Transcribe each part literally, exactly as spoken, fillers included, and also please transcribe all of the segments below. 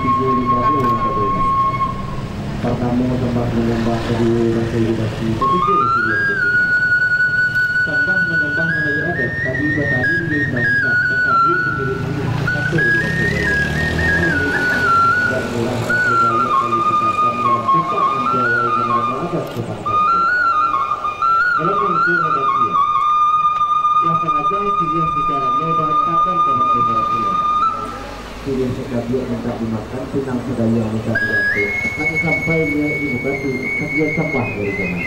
tiga lima bulan katanya. Pertama tambah menambah kedua dan kehidupan ketiga sudah betul. Tambah menambah menambah ada tadi tadi di undang-undang tetapi menjadi satu dua tiga. Dan ulang kembali kualifikasi dalam sifat menjawab menambah adat kebangsaan. Kalau itu ada dia. Yang sengaja pilihan secara lebar akan kementerian. Pilihan sebagai minta dimakan, pinang sedaya minta dibantu. Nanti sampai dia ibu batu, dia sembah dari zaman.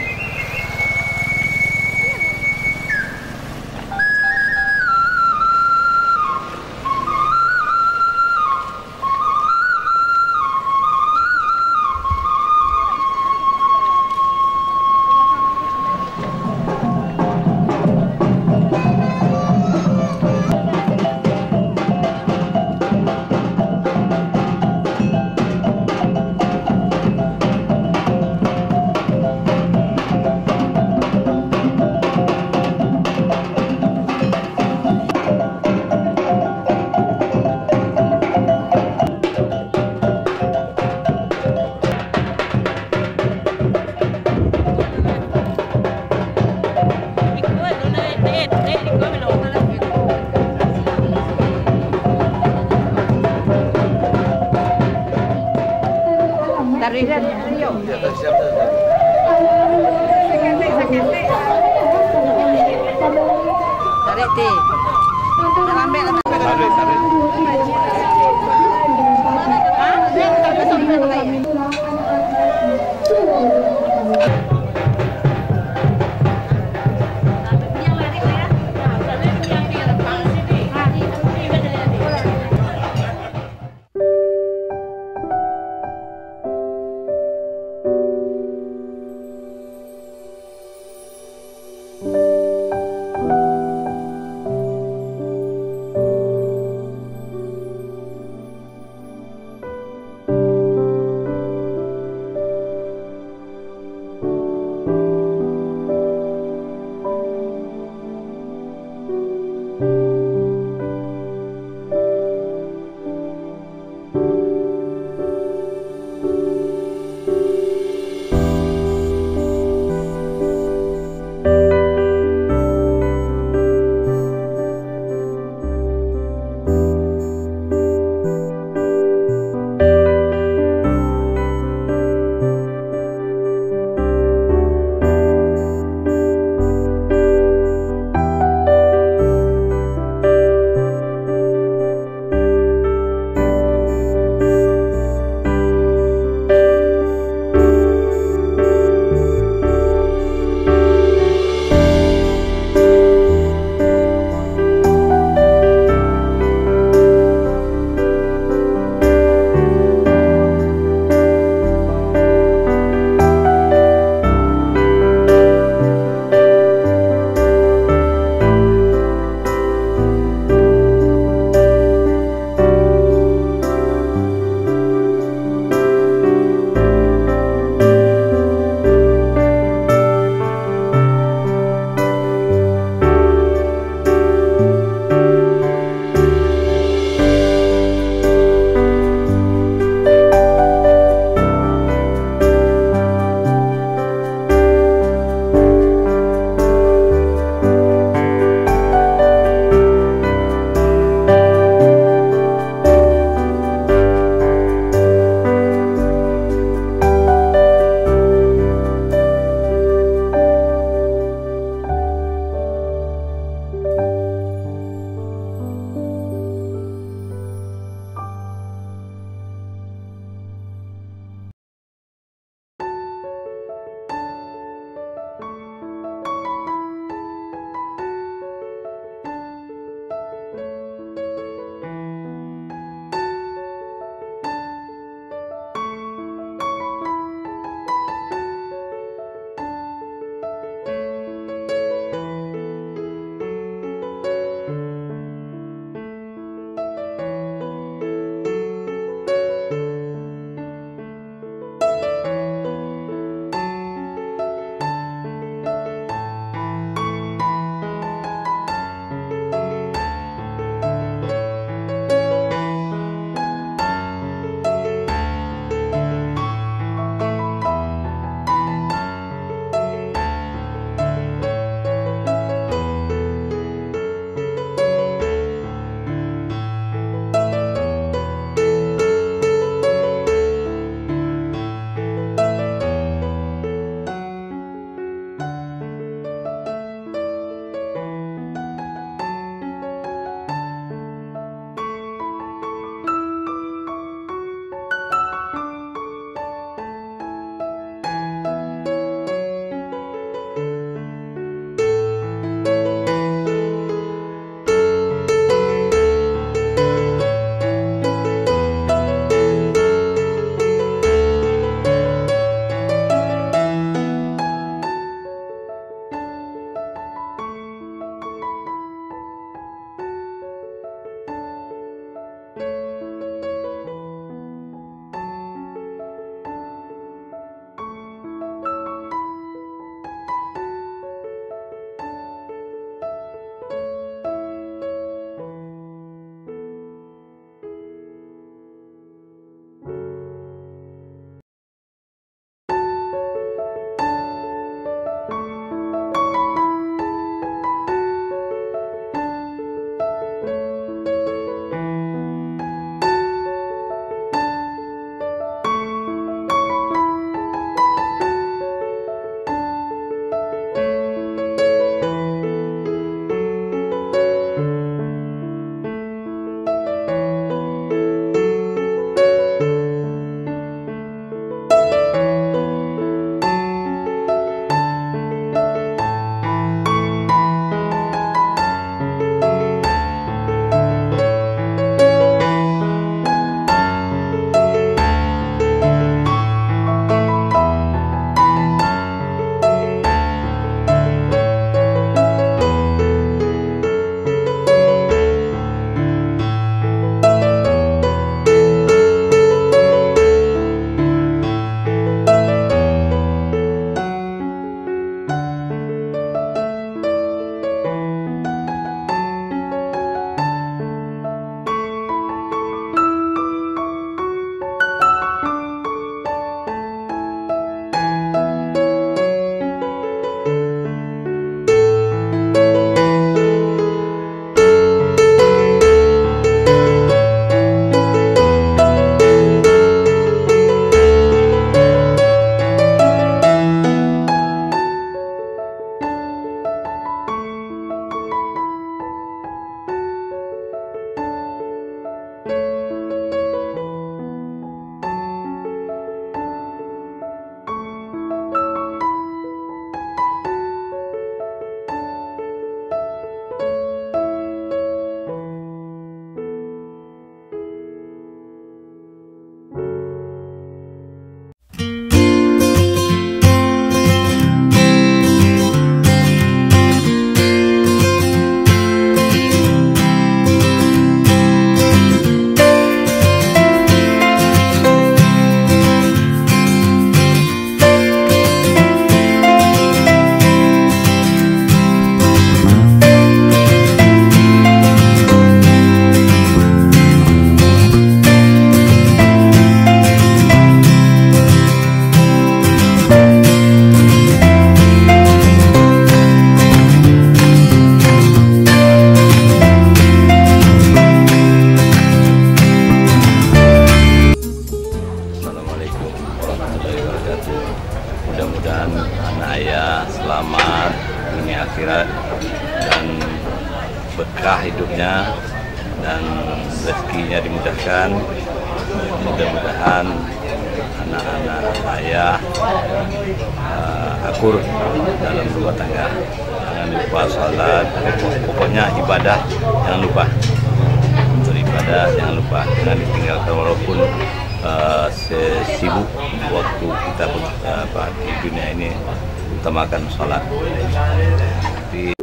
berkah hidupnya dan rezekinya dimudahkan. Mudah-mudahan anak-anak ayah uh, akur dalam rumah tangga. Jangan lupa sholat, pokoknya ibadah jangan lupa. Beribadah jangan lupa, jangan ditinggalkan walaupun uh, sibuk waktu kita uh, di dunia ini, utamakan sholat. Di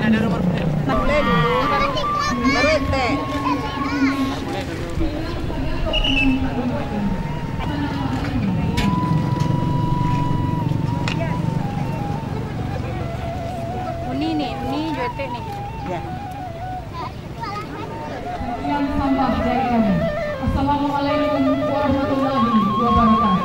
ada nomor boleh dulu. Baru ente. Ini nih, ini juete nih. Ya. Yang sampah dari kami. Assalamualaikum warahmatullahi wabarakatuh.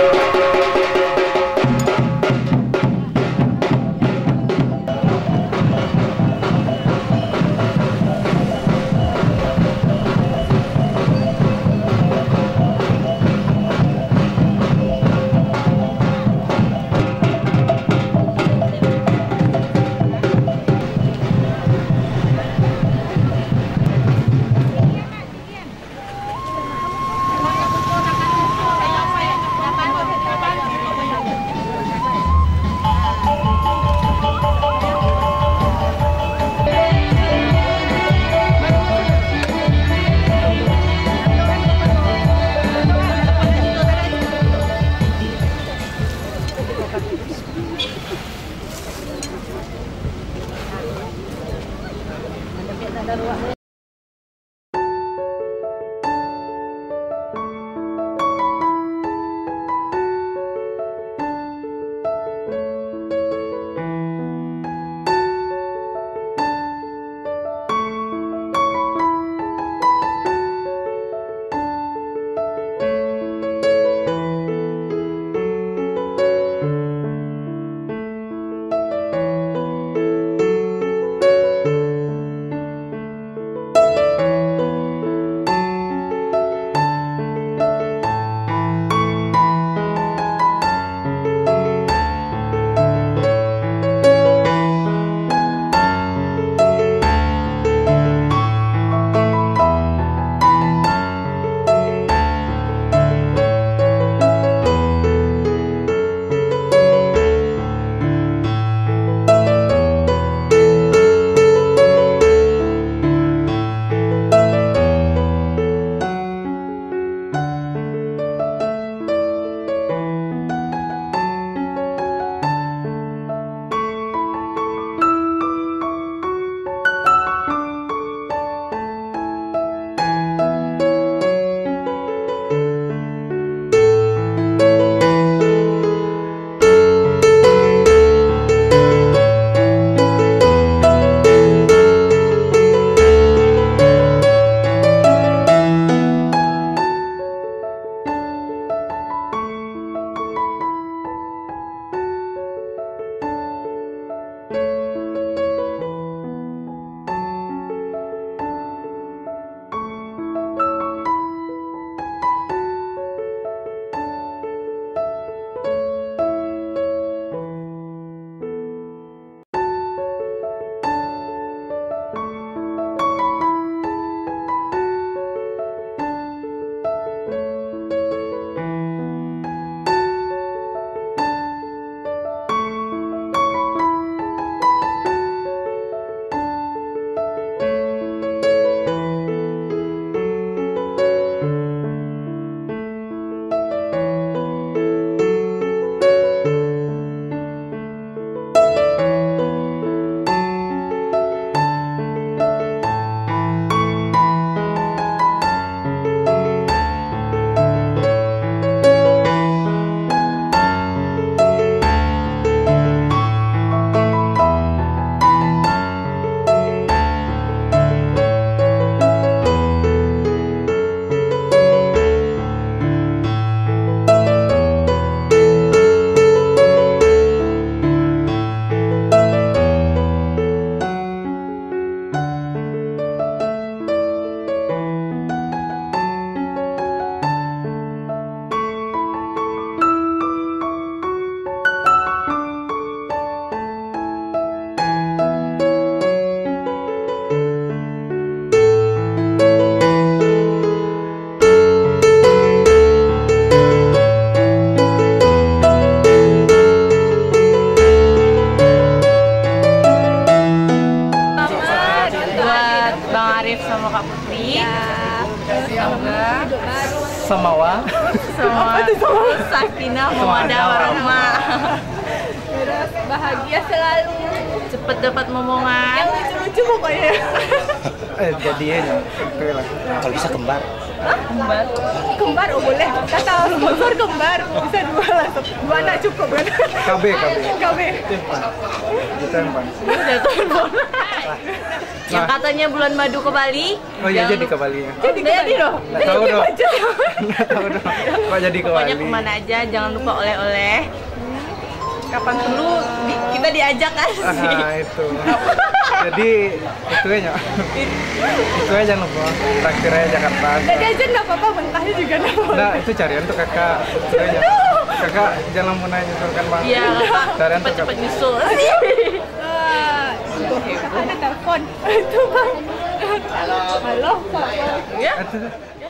Samawa. Semua Sakinah Mawaddah Warahmah. Bahagia selalu. Cepet dapat momongan. Yang lucu-lucu pokoknya. Eh, jadiin ya. Oke lah. Kalau bisa kembar. Kembar. Kembar, oh boleh. Kata sponsor kembar. Bisa dua lah. Dua anak cukup kan? K B, K B. K B. Kita yang pan. Yang katanya bulan madu ke Bali. Oh iya, yang- jadi ke Bali ya. Jadi jadi dong. Nggak tahu dong. Nggak tahu dong. Kok jadi ke Pokoknya Bali? kemana aja, jangan lupa oleh-oleh. Kapan dulu di- kita diajak kan sih. Ah, itu. Jadi itu aja. Itu aja jangan lupa. Traktir aja Jakarta. Nggak diajak nggak apa-apa, mentahnya juga nggak apa-apa. Nah, itu carian tuh kakak. Itu aja. Kakak jangan mau nanya kan bang. Iya, Kak. Carian tuh Cepet-cepet kakak. Ah, nyusul. kakak ada telepon. Itu bang. Halo. Halo. Ya. Itu.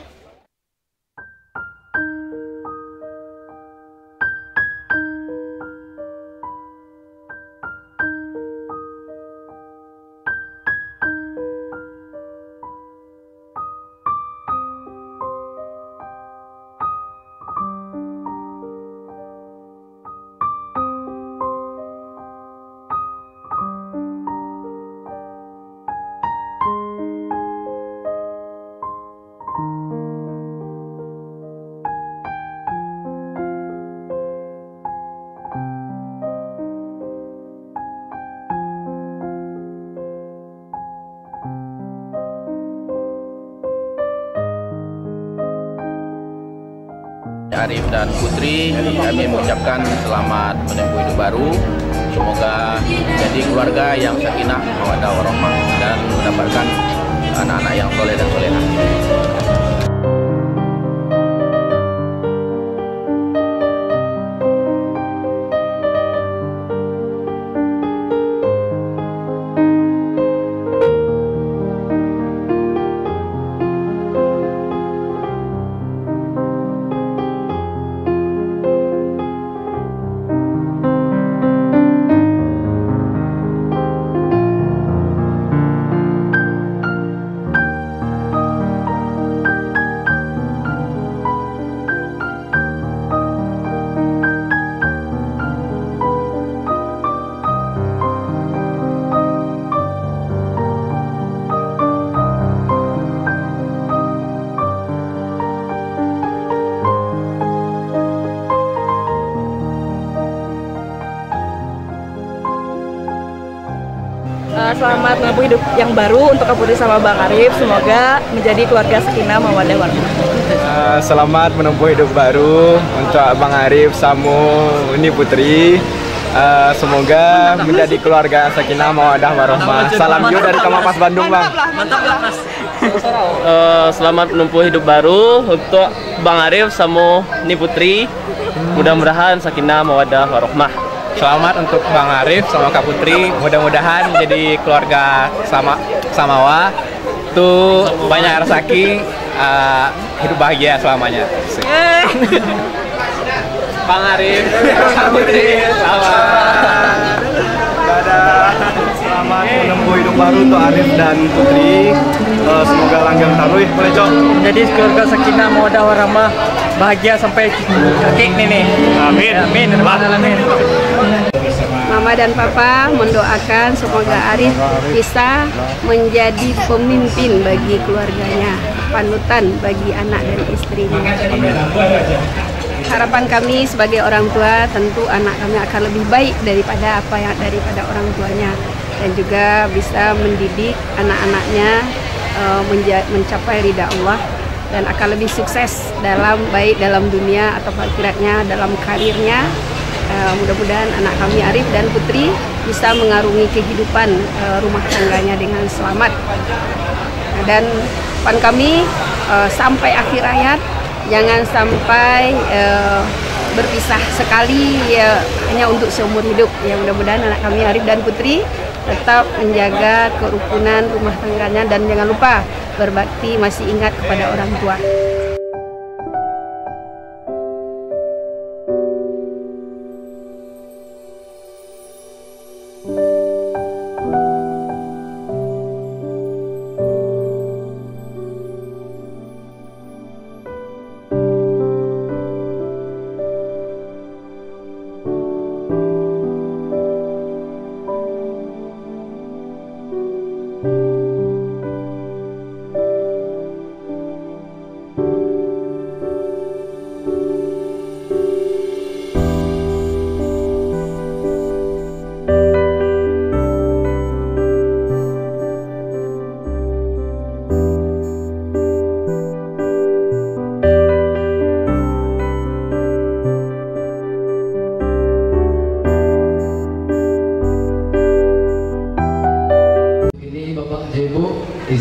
Arif dan Putri, kami mengucapkan selamat menempuh hidup baru. Semoga jadi keluarga yang sakinah, mawaddah warahmah dan mendapatkan anak-anak yang soleh dan solehah. Uh, selamat menempuh hidup yang baru untuk Kak Putri sama Bang Arif. Semoga menjadi keluarga sakinah mawaddah warahmah. Uh, selamat menempuh hidup baru untuk Bang Arif sama Uni Putri. Uh, semoga menjadi keluarga sakinah mawaddah warahmah. Salam yo dari Kamapas Bandung, Bang. Mantap lah Mas. Uh, selamat menempuh hidup baru untuk Bang Arif sama Ni Putri. Mudah-mudahan sakinah mawaddah warahmah. Selamat untuk Bang Arif sama Kak Putri. Mudah-mudahan jadi keluarga sama samawa. Tuh banyak rezeki, uh, hidup bahagia selamanya. Bang Arif, Kak Putri, selamat. Dadah. Selamat menempuh hidup baru untuk Arif dan Putri. Uh, semoga langgeng taruh, boleh Cok. Jadi keluarga sakinah mawaddah warahmah, bahagia sampai kakek nenek. Amin. Amin. Amin. Mama dan Papa mendoakan semoga Arif bisa menjadi pemimpin bagi keluarganya, panutan bagi anak dan istrinya. Harapan kami sebagai orang tua, tentu anak kami akan lebih baik daripada apa yang daripada orang tuanya, dan juga bisa mendidik anak-anaknya uh, mencapai ridha Allah dan akan lebih sukses dalam baik dalam dunia atau akhiratnya, dalam karirnya. Uh, mudah-mudahan anak kami Arif dan Putri bisa mengarungi kehidupan uh, rumah tangganya dengan selamat. Nah, dan harapan kami uh, sampai akhir hayat, jangan sampai uh, berpisah sekali ya, hanya untuk seumur hidup. Ya, mudah-mudahan anak kami Arif dan Putri tetap menjaga kerukunan rumah tangganya, dan jangan lupa berbakti, masih ingat kepada orang tua.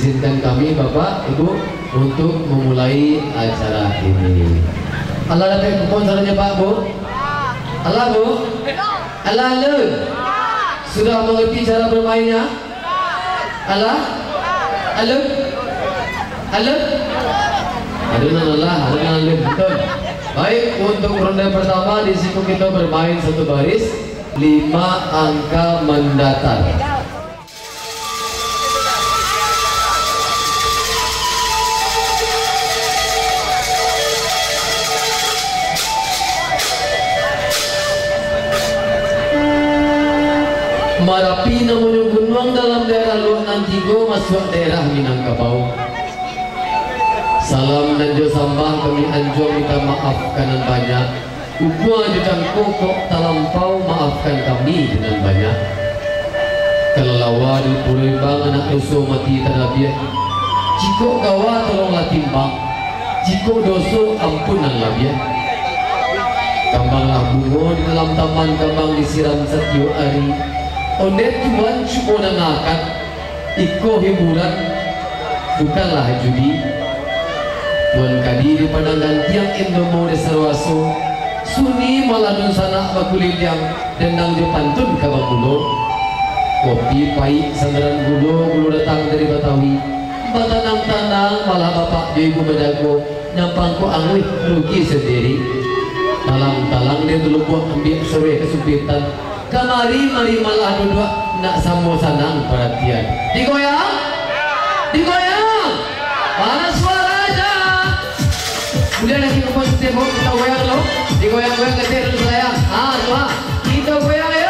izinkan kami Bapak Ibu untuk memulai acara ini. Allah dapat kupon caranya Pak Bu? Allah Bu? Allah lu? Sudah mengerti cara bermainnya? Allah? Allah? Allah? Aduh Allah, aduh Allah, betul. Baik, untuk ronde pertama di situ kita bermain satu baris, lima angka mendatar. Marapi namun gunung dalam daerah Luak Nantigo masuk daerah Minangkabau. Salam nanjo sambah kami anjo minta maaf kanan banyak. Upua jujang kokok talampau maafkan kami dengan banyak. Kelelawa di puluh bang anak doso mati tanabiah. Jiko gawa tolonglah timbang. Jiko doso ampunan labiah. Kambanglah bungo di dalam taman kambang disiram setiap hari. Onet Tuhan cuma nangakat iko hiburan bukanlah judi. Tuan kadiri pandangan tiang Indomo desarwaso suni maladun sana bakulilyang dendang di pantun kabang gulo. Kopi pahit sandaran gulo gulo datang dari Batawi. Batanang-tanang malah bapak ibu mendago nyampang ko angwih rugi sendiri. Talang-talang dia dulu buat ambil sore kesupitan. Kamari mari malah dua nak samo sanang perhatian. Digoyang? Digoyang? Mana suaranya? Kemudian lagi ke pos tembok kita goyang lo. Digoyang-goyang ketir dulu sayang. Ah, dua. Kita goyang yuk.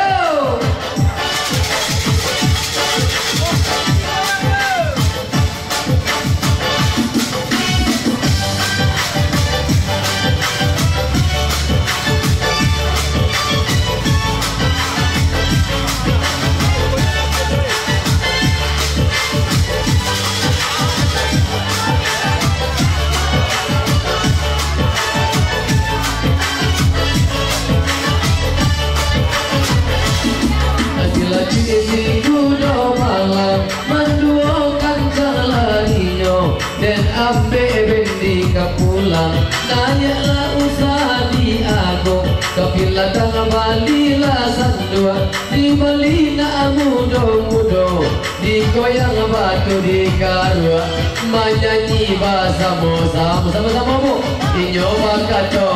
Dan ambe bendi kapulang nanyalah usaha di ago kapila tang balila sandua di balina mudo-mudo di goyang batu di karua menyanyi bahasa sama sama-sama bu inyo bakato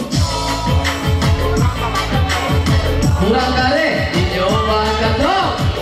kurang kare inyo bakato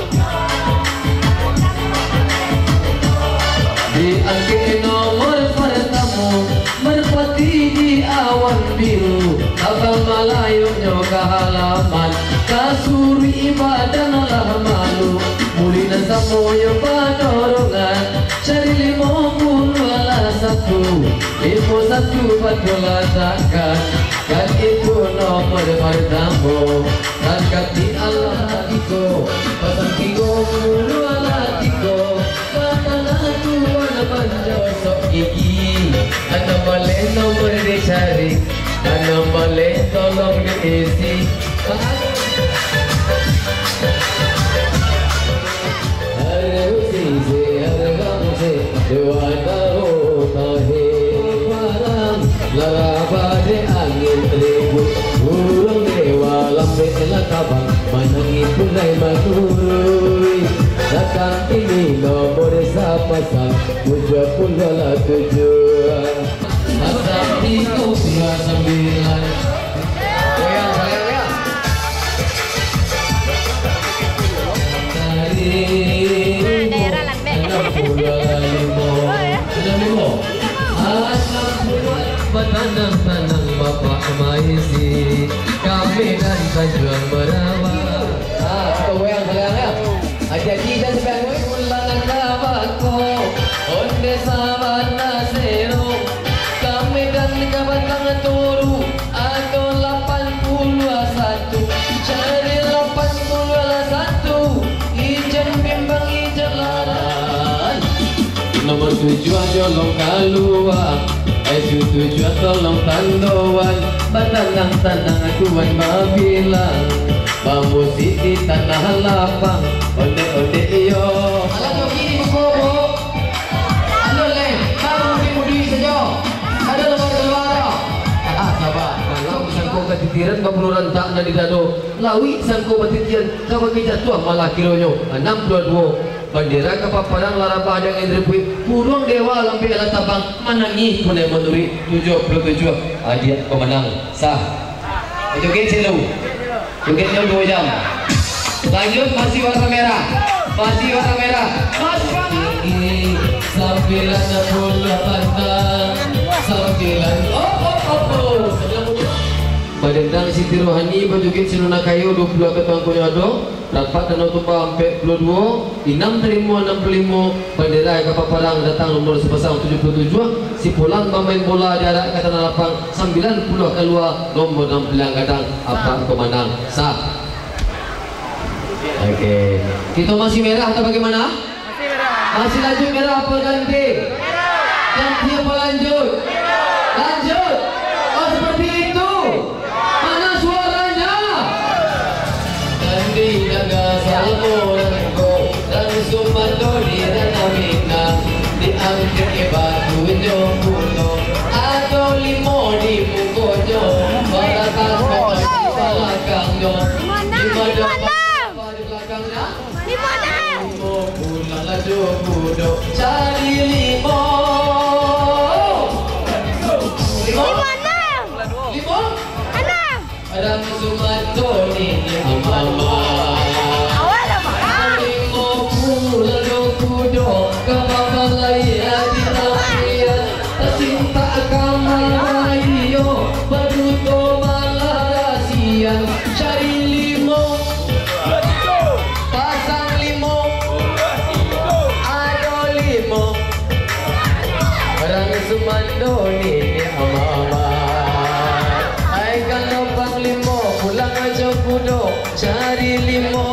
di angke nomor pertama merpati di awan biru abang Malayu nyoka halaman kasuri badan lah malu mulina samoyo padorongan cari lima puluh ala satu lima satu patola takkan kan itu nomor pertama kan kati Allah tiko pasang tigo puluh ala tiko Panjosok gigi Anak boleh nomor dicari Anak boleh tolong diisi Harusi si hargam si Dua tahu tahi Barang laraba di angin ribut Burung dewa lambe lakabang Manangi punai maturui Datang ini nomor sapasang Tujuh puluh lah tujuan Asam tiga dua sembilan Goyang sayang ya Dari enam puluh lima Enam lima Asam puluh Betanang-tanang bapak maisi Kami dan tajuan berawal Ah, kita goyang sayang ya Jadi dan sebagai ulangan kabako Onde sahabat nasero Kami dan kabatang turu Atau lapan puluh satu Cari lapan puluh satu Ijan bimbang ijan laran Nomor tujuan jolong kaluang Esu tujuan tolong tandoan Batanang-tanang tuan mabilang Bamusi di tanah lapang Onde-onde iyo Alam begini buku katitiran babuluran tak na didado lawi sangko batitian kabagi jatuh malah kironyo enam puluh dua bandera kapaparang larabah yang indripui burung dewa lampi ala tabang manangi punai menuri tujuh puluh tujuh hadiah pemenang sah. Joget selalu jogetnya dua jam. Lanjut masih warna merah, masih warna merah, masih sembilan puluh delapan sembilan oh oh oh oh Badendang Siti Rohani berjoget sinuna kayu dua puluh ketang kunyado rapat dan otomba empat puluh dua enam terima enam puluh lima bandera kapaparang datang nomor sepasang tujuh puluh tujuh si pulang pemain bola jarak kata lapang sembilan puluh keluar nomor enam puluh kadang apa pemenang sah. Oke okay. Kita masih merah atau bagaimana? Masih merah. Masih lanjut merah apa ganti? Merah. Ganti apa lanjut? Merah. Lanjut. Oh seperti itu. Mana suaranya? Ganti jaga salmo dan sumato di dan amina diangkat ke batu jokuno atau limo di mukojo baratas kota belakangnya di mana? Di mana? Limo pulang laju kudo cari limo. Limo mana? Limo? Mana? Ada sumato ni mama. Awal apa? Limo pulang laju kudo kapabalai di namanya tercinta kamayo baru to malaysia cari limo. Sumando ni ama-ama ay kalau bang limo pulang aja kudo cari limo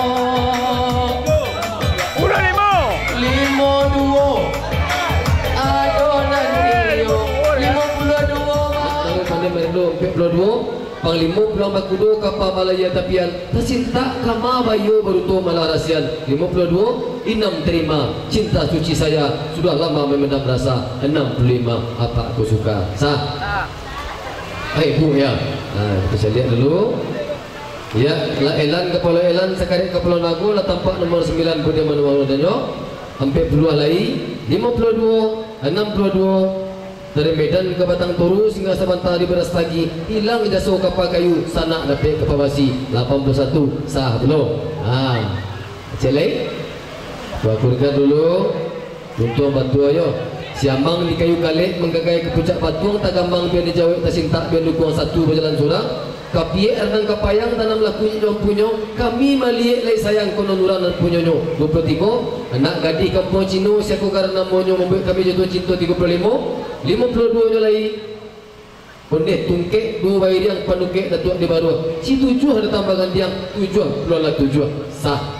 udah limo limo duo adonan dio limo puluh dua kalau pandai merdu empat puluh dua pang limo pulang bakudo kapal Malaya tapian tercinta kama bayu baru tu malah rasian lima puluh dua enam terima cinta suci saya sudah lama memendam rasa enam puluh lima apa aku suka sah. Hai bu ya. Nah kita lihat dulu ya la elan kepala elan sekarang kepala nago la tampak nomor sembilan pada mana-mana danyo hampir puluh lagi lima puluh dua enam puluh dua dari Medan ke Batang Toru hingga sebentar di beras pagi hilang jasuh kapal kayu sana dapat ke Pabasi lapan puluh satu sah belum. Ah celai bakurkan dulu untuk batu ayo siambang di kayu galek menggagai ke puncak batuang tak gambang biar dijawab tak sintak biar dukung satu berjalan surang kapiye ernang kapayang tanam lakunya jom punyo kami maliek lai sayang konon urang dan punyonyo dua puluh tiga anak gadis kampung Cino siaku karena monyo membuat kami jatuh cinta tiga puluh lima lima puluh dua nyo lai Bondeh tungkek dua bayi yang pandukek datuk di baru si tujuh ada tambahan diang tujuh puluh tujuh sah.